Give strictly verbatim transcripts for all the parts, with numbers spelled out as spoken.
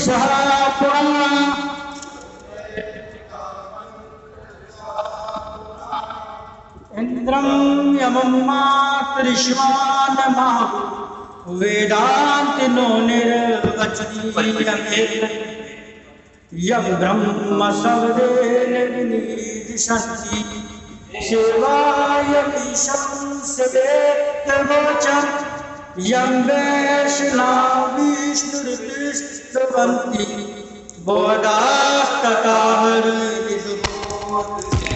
पुराण इंद्रम यमं मातरिश्वानमा वेदांत no निर्वचनीयमे यम ब्रह्म शब्देन विनिदिशन्ति शिवायमीशं सेवेत्तवचं यं वैष्णवाविष्णुरिष्टवन्ति बोधास्तताहरिदुः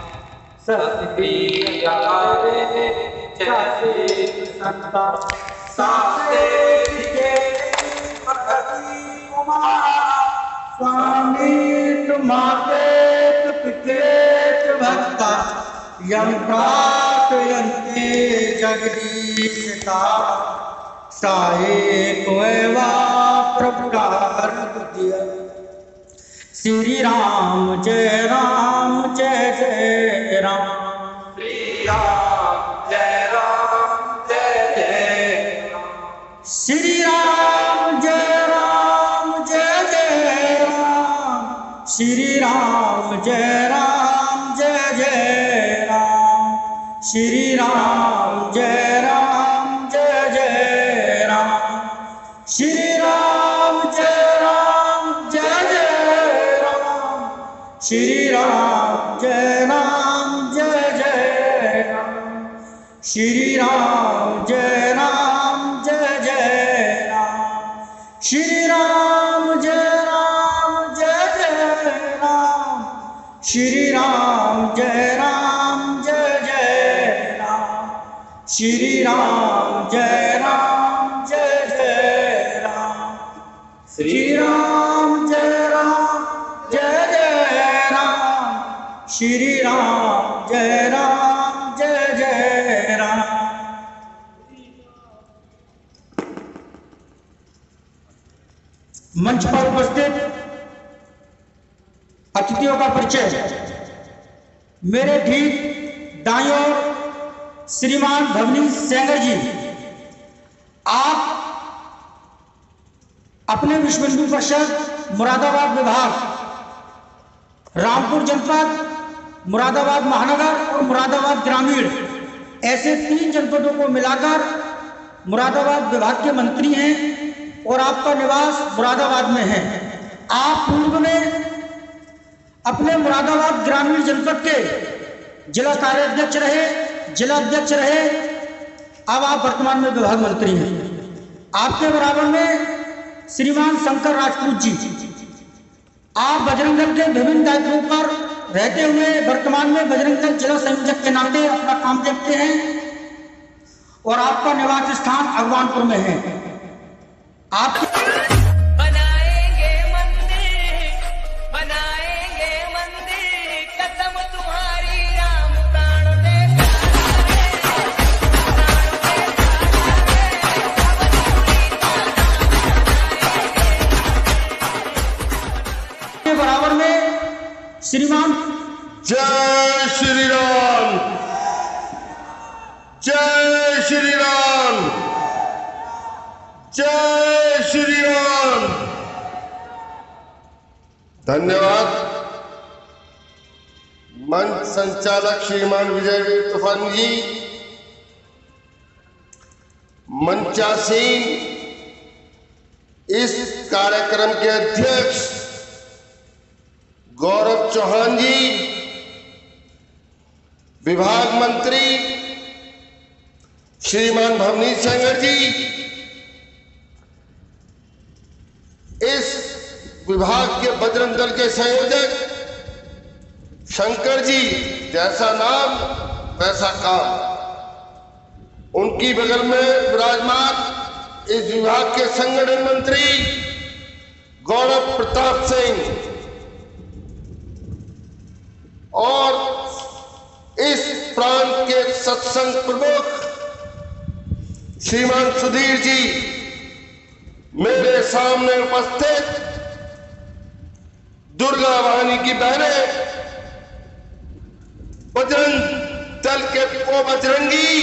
सत्पीयारे जैसे संता साते के पति कुमार स्वामी तुम्हारे पिते भक्ता यं प्रार्थयन्ते जगदीशता साये कोएवा प्रभुकार बुद्धिया श्री राम जय राम जय जय राम श्री राम जय राम जय जय राम श्री राम जय राम जय जय राम श्री राम जय राम जय जय राम श्री राम जय राम जय जय राम श्री राम जय राम जय जय श्री राम जय राम जय जय राम श्री राम जय राम जय जय राम श्री राम जय राम जय जय राम श्री राम जय राम जय जय राम श्री राम जय राम जय जय राम श्री राम जय राम जय जय श्री राम जय राम जय जय राम। मंच पर उपस्थित अतिथियों का परिचय। मेरे ठीक दाईं ओर श्रीमान भवनीश सेंगर जी, आप अपने विश्व हिंदू परिषद मुरादाबाद विभाग, रामपुर जनपद, मुरादाबाद महानगर और मुरादाबाद ग्रामीण, ऐसे तीन जनपदों को मिलाकर मुरादाबाद विभाग के मंत्री हैं और आपका निवास मुरादाबाद में है। आप पूर्व में अपने मुरादाबाद ग्रामीण जनपद के जिला कार्याध्यक्ष रहे, जिला अध्यक्ष रहे, अब आप वर्तमान में विभाग मंत्री हैं। आपके बराबर में श्रीमान शंकर राजपूत जी, आप बजरंग दल के विभिन्न दायित्वों पर रहते हुए वर्तमान में बजरंग दल जिला संयोजक के नाते अपना काम देखते हैं और आपका निवास स्थान अगवानपुर में है। आप बनाएंगे मंदिर, बनाएंगे मंदिर, कसम तुम्हारी राम प्राण दे के बराबर में श्रीमान जय श्री राम, जय श्री राम, जय श्री राम। धन्यवाद। मंच संचालक श्रीमान विजयवीर तूफानी जी, मंचासीन इस कार्यक्रम के अध्यक्ष गौरव चौहान जी, विभाग मंत्री श्रीमान भवनीश सेंगर जी, इस विभाग के बजरंग दल के संयोजक शंकर जी, जैसा नाम वैसा काम, उनकी बगल में विराजमान इस विभाग के संगठन मंत्री गौरव प्रताप सिंह और इस प्रांत के सत्संग प्रमुख श्रीमान सुधीर जी, मेरे सामने उपस्थित दुर्गा वाहिनी की बहनें, बजरंग दल के वो बजरंगी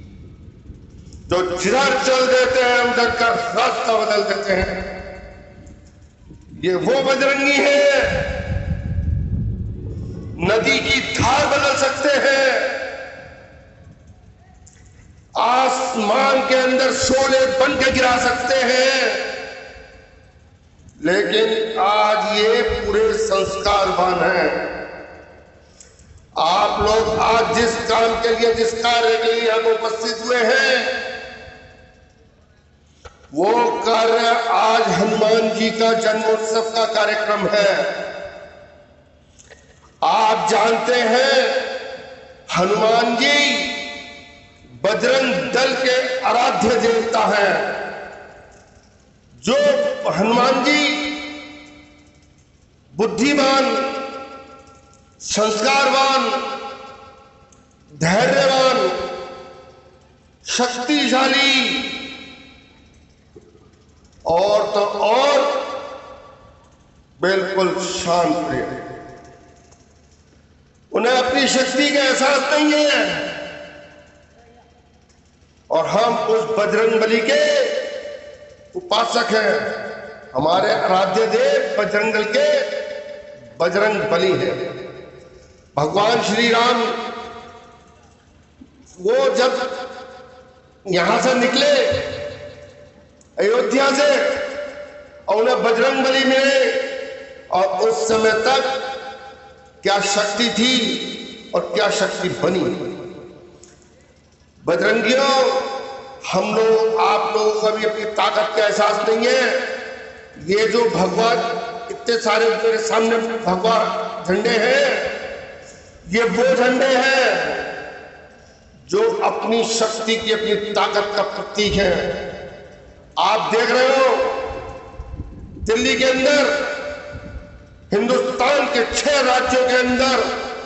जो जिधर चल देते हैं उधर का रास्ता बदल देते हैं, ये वो बजरंगी है, नदी की धार बदल सकते हैं, आसमान के अंदर शोले बन के गिरा सकते हैं, लेकिन आज ये पूरे संस्कारवान हैं। आप लोग आज जिस काम के लिए, जिस कार्य के लिए हम उपस्थित हुए हैं, वो कार्य आज हनुमान जी का जन्मोत्सव का कार्यक्रम है। आप जानते हैं हनुमान जी बजरंग दल के आराध्य देवता हैं। जो हनुमान जी बुद्धिमान, संस्कारवान, धैर्यवान, शक्तिशाली और तो और बिल्कुल शांत प्रिय। उन्हें अपनी शक्ति का एहसास नहीं है और हम उस बजरंगबली के उपासक हैं। हमारे आराध्य देव बजरंगबली के बजरंगबली है। भगवान श्री राम वो जब यहां से निकले अयोध्या से और उन्हें बजरंगबली मिले, और उस समय तक क्या शक्ति थी और क्या शक्ति बनी। बजरंगियों, हम लोग, आप लोगों को भी अपनी ताकत का एहसास नहीं है। ये जो भगवान, इतने सारे मेरे सामने भगवान झंडे हैं, ये वो झंडे हैं जो अपनी शक्ति की, अपनी ताकत का प्रतीक है। आप देख रहे हो दिल्ली के अंदर, हिंदुस्तान के छह राज्यों के अंदर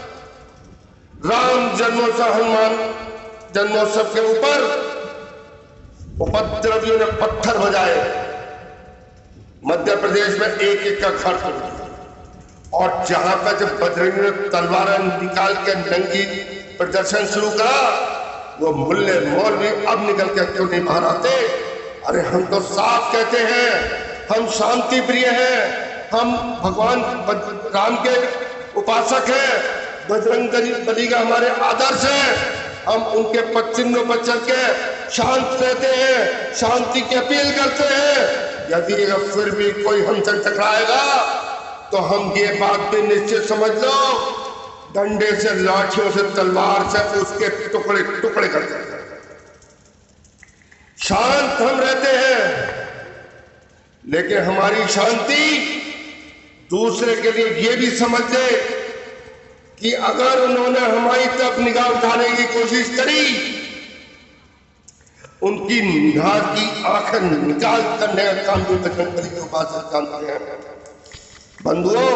राम जन्मोत्सव, हनुमान जन्मोत्सव के ऊपर उपद्रवियों ने पत्थर बजाए। मध्य प्रदेश में एक एक का घर तोड़ दिया, और जहां पर जब बजरंगी ने तलवार निकाल के नंगी प्रदर्शन शुरू करा, वो मुल्ले मौलवी अब निकल के क्यों नहीं बाहर आते? अरे हम तो साफ कहते हैं, हम शांति प्रिय हैं, हम भगवान राम के उपासक हैं, बजरंग बली का हमारे आदर्श है। हम उनके पच्चिन्हों पर चल के शांत रहते हैं, शांति की अपील करते हैं। यदि फिर भी कोई हमसे टकराएगा तो हम ये बात भी निश्चित समझ लो, डंडे से, लाठियों से, तलवार से उसके टुकड़े टुकड़े कर देंगे। शांत हम रहते हैं, लेकिन हमारी शांति दूसरे के लिए ये भी समझ ले कि अगर उन्होंने हमारी तरफ निगाह उठाने की कोशिश करी, उनकी निगाह की आंखें निकाल करने का काम भी बजरंगबली के उपासक जानते हैं। बंधुओं,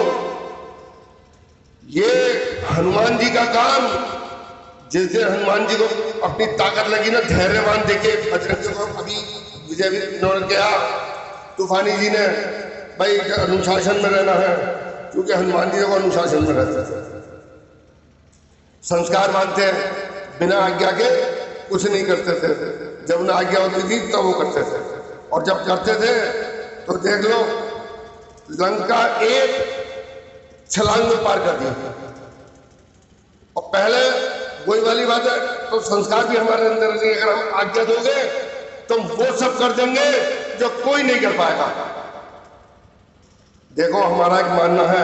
ये हनुमान जी का काम, जिस दिन हनुमान जी को अपनी ताकत लगी ना, धैर्यवान देखे बजरंग को अभी विजय भी इन्होंने किया, तूफानी जी ने, भाई अनुशासन में रहना है, क्योंकि हनुमान जी को अनुशासन में रहते थे, संस्कार मानते हैं, बिना आज्ञा के कुछ नहीं करते थे। जब उन्हें आज्ञा होती थी तब वो करते थे, और जब करते थे तो देख लो लंका एक छलांग में पार कर दिया। और पहले वही वाली बात है, तो संस्कार भी हमारे अंदर नहीं। अगर हम आज्ञा दोगे तो हम वो सब कर देंगे जो कोई नहीं कर पाएगा। देखो, हमारा एक मानना है,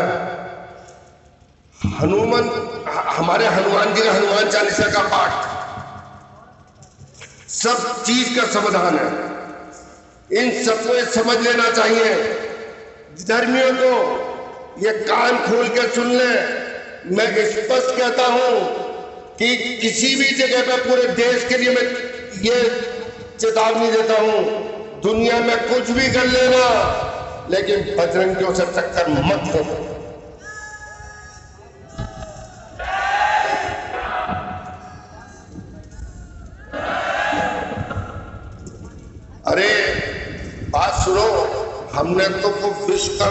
हनुमान, हमारे हनुमान जी का हनुमान चालीसा का पाठ सब चीज का समाधान है। इन सबको समझ लेना चाहिए। धर्मियों को ये कान खोल के सुन ले। मैं स्पष्ट कहता हूं कि किसी भी जगह पे, पूरे देश के लिए मैं ये चेतावनी देता हूं, दुनिया में कुछ भी कर लेना, लेकिन बजरंगियों से टक्कर मत दो। अरे बात सुनो, हमने तो वो विश्व का,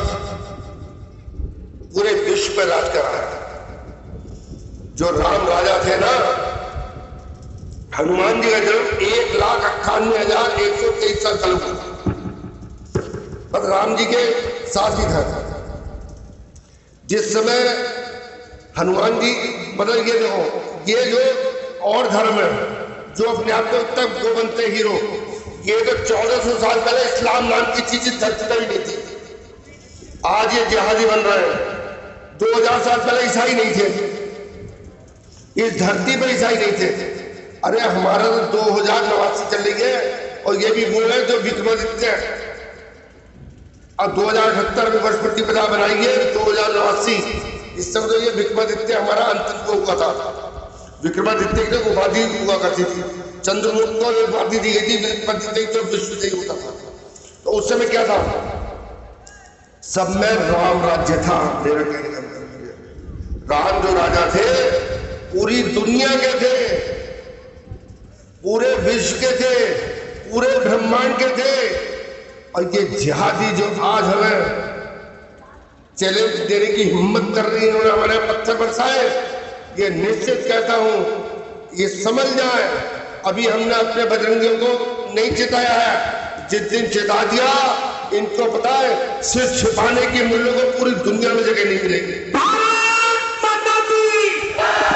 पूरे विश्व पे राज करा है। जो राम राजा थे ना, हनुमान जी का जन्म एक लाख अट्ठानवे हजार एक सौ तेईस साल कल हुआ, पर राम जी के साथी था। जिस समय हनुमान जी बदल गए, देखो ये जो और धर्म है जो अपने आप को तब वो बनते हीरो, ये तो चौदह सौ साल पहले इस्लाम नाम की चीज धरती पर ही नहीं थी। आज ये जिहादी बन रहे हैं। दो हजार साल पहले ईसाई नहीं थे, इस धरती पर ईसाई नहीं थे। अरे हमारा तो दो हजार नवासी चल रही है और ये भी वो है जो विक्रमादित्य है। अब दो हजार अठहत्तर में वर्ष प्रति पदा बनाइए, दो हजार नवासी, इस समय तो ये विक्रमादित्य हमारा अंतिम को हुआ था। विक्रमादित्य की उपाधि हुआ करती थी, चंद्रगुप्त को उपाधि दी गई थी, विक्रमादित्य तो विश्व से होता था। तो उस समय क्या था, सब में राम राज्य था। मेरा कहने का मतलब ये, राम जो राजा थे पूरी दुनिया के थे, पूरे विश्व के थे, पूरे ब्रह्मांड के थे। और ये जिहादी जो आज हमें चैलेंज देने की हिम्मत कर रही है, इन्होंने हमारे पत्थर बरसाए, ये निश्चित कहता हूं ये समझ जाए, अभी हमने अपने बजरंगियों को नहीं चिताया है। जिस दिन चिता दिया, इनको पता है सिर्फ छिपाने की मूल्यों को पूरी दुनिया में जगह नहीं मिलेगी। भारत माता की,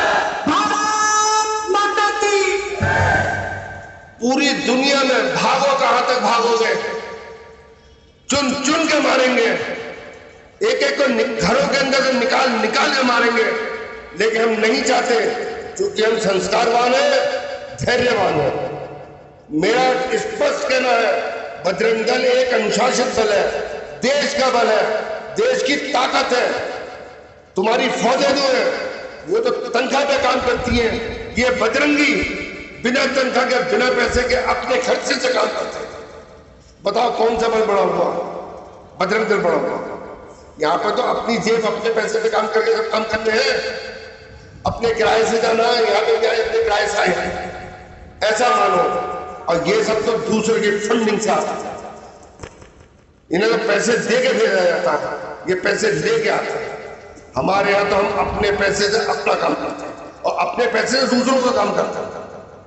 भारत माता की। पूरी दुनिया में भागो, कहां तक भागोगे, चुन चुन के मारेंगे, एक एक को घरों के अंदर से निकाल निकाल के मारेंगे। लेकिन हम नहीं चाहते, क्योंकि हम संस्कारवान हैं, धैर्यवान हैं। मेरा स्पष्ट कहना है, बजरंग दल एक अनुशासित बल है, देश का बल है, देश की ताकत है। तुम्हारी फौजें जो है वो तो तनख्वाह पे काम करती हैं, ये बजरंगी बिना तनख्वाह के, बिना पैसे के, अपने खर्चे से काम करते हैं। बताओ कौन सा बल बड़ा हुआ, बजरंग दल बड़ा हुआ। यहाँ पे तो अपनी जेब अपने पैसे पे काम करके सब काम करते हैं, अपने किराए से जाना है, यहाँ पे क्या है, अपने किराए से आए हैं, ऐसा मानो। और ये सब तो दूसरे की फंडिंग से आता है, इन्हें तो पैसे दे के भेजा जाता है, ये पैसे लेके आते हैं। हमारे यहाँ तो हम अपने पैसे से अपना काम करते हैं और अपने पैसे से दूसरों का काम करते हैं।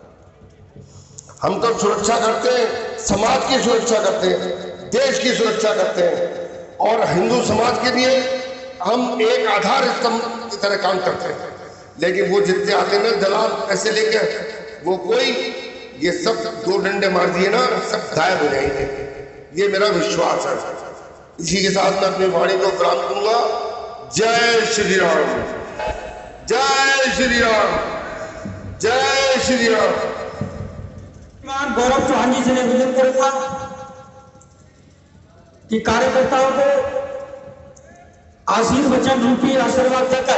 हम तो सुरक्षा करते हैं, समाज की सुरक्षा करते हैं, देश की सुरक्षा करते हैं। और हिंदू समाज के लिए हम एक आधार स्तंभ की तरह काम करते हैं। लेकिन वो जितने आते हैं ना दलाल पैसे लेके, वो कोई ये सब दो डंडे मार दिए ना, सब गायब हो जाएंगे, ये मेरा विश्वास है। इसी के साथ मैं अपनी वाणी को विराम दूंगा। जय श्री राम, जय श्री राम, जय श्री राम। गौरव चौहान जी से निवेदन करूंगा कि कार्यकर्ताओं को आशीष वचन रूपी आशीर्वाद देकर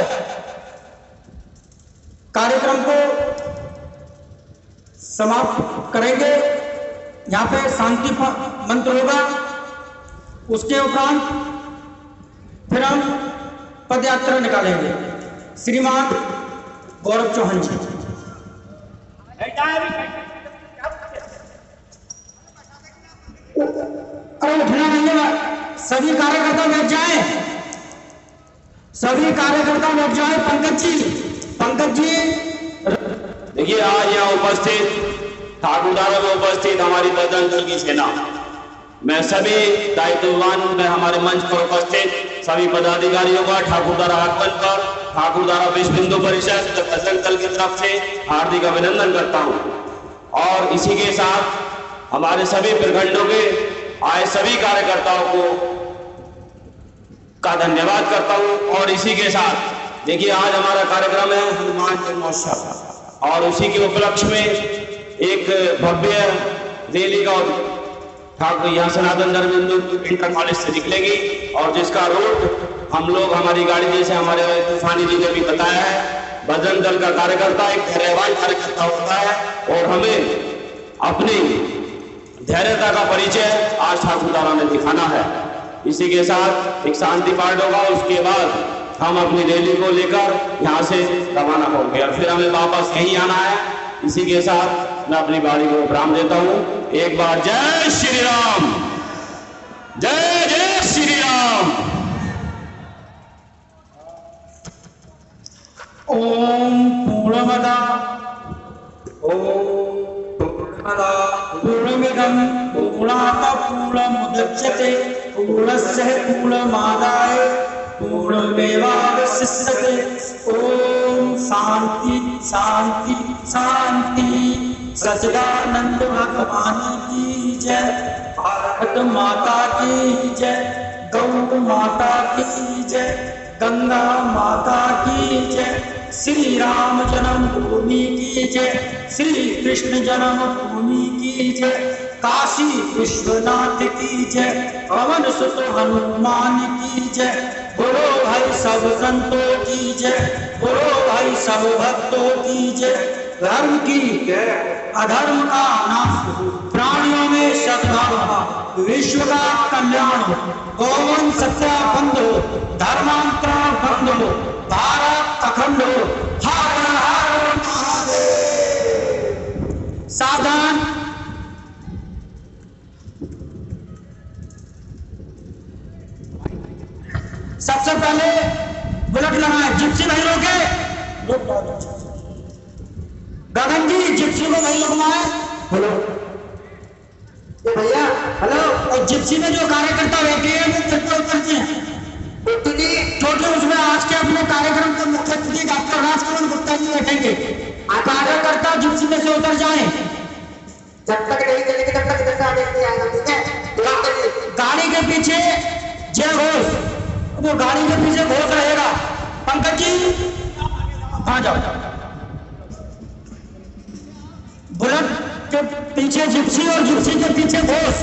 कार्यक्रम को समाप्त करेंगे। यहाँ पे शांति मंत्र होगा, उसके उपरांत फिर हम पद यात्रा निकालेंगे। श्रीमान गौरव चौहान जी। अरे उठना नहीं है, सभी कार्यकर्ता बैठ जाएं, सभी कार्यकर्ता बैठ जाएं। पंकज जी, पंकज जी। देखिए, आज यहाँ उपस्थित ठाकुरदारा में उपस्थित हमारी बजरंग दल की सेना, मैं सभी दायित्ववान में हमारे मंच पर उपस्थित सभी पदाधिकारियों का ठाकुरदारा आगमन पर ठाकुरदारा विश्व हिंदू परिषद बजरंग दल की तरफ से हार्दिक अभिनंदन करता हूँ। और इसी के साथ हमारे सभी प्रखंडों के आए सभी कार्यकर्ताओं को का धन्यवाद करता हूँ। और इसी के साथ देखिए, आज हमारा कार्यक्रम है हनुमान जन्मोत्सव, और उसी के उपलक्ष्य में एक भव्य रैली का ठाकुर यहाँ सनातन धर्म हिंदू इंटर कॉलेज से निकलेगी, और जिसका रूट हम लोग, हमारी गाड़ी, जैसे हमारे तूफानी जी ने भी बताया है, बजरंग दल का कार्यकर्ता एक धैर्यवान कार्यकर्ता होता है, और हमें अपनी धैर्यता का परिचय आज ठाकुरदारा में दिखाना है। इसी के साथ एक शांति पाठ होगा, उसके बाद हम अपनी रैली को लेकर यहाँ से रवाना होंगे और फिर हमें वापस यहीं आना है। इसी के साथ मैं अपनी बारी को विराम देता हूँ। एक बार जय श्री राम, जय जय श्री राम। ओम पूर्णमदा ओम पूर्णमदा पूर्णमिदं पूर्णात् पूर्णमुदच्यते पूर्णस्य पूर्णमादाय पूर्णमेवावशिष्यते। ओम शांति शांति शांति। सच्चिदानंद भगवान की जय, भारत माता की जय, गौ माता की जय, गंगा माता की जय, श्री राम जन्मभूमि की जय, श्री कृष्ण जन्मभूमि की जय, काशी विश्वनाथ की जय, पवन सुत हनुमान की जय। बोलो भाई सब संतों की जय, बोलो भाई सब भक्तों की जय। धर्म की अधर्म का नाश, प्राणियों में सद्भाव, विश्व का कल्याण हो, गौवंश सत्या बंद हो, धर्मांतरण बंद हो, भारत अखंड हो। हर हर महादेव। सावधान। सबसे पहले बुलेट लगाए, जिप्सी भाई रोके। गगन जी जिप्सी को भाई लगवाए। हेलो भैया, हेलो। और जिप्सी में जो कार्यकर्ता बैठे हैं वो कितने उतरते हैं क्योंकि उसमें आज के अपने कार्यक्रम के मुख्य अतिथि डॉक्टर राजकमल गुप्ता जी बैठेंगे। कार्यकर्ता जिप्सी में से उतर जाए। जब तक नहीं चलेगी तब तक इधर से आगे नहीं आएगा, ठीक है। गाड़ी के पीछे जय घोष, वो गाड़ी के पीछे घोष रहेगा। पंकज जी आ जाओ। बुलेट के पीछे जिप्सी और जिप्सी के पीछे घोष।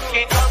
के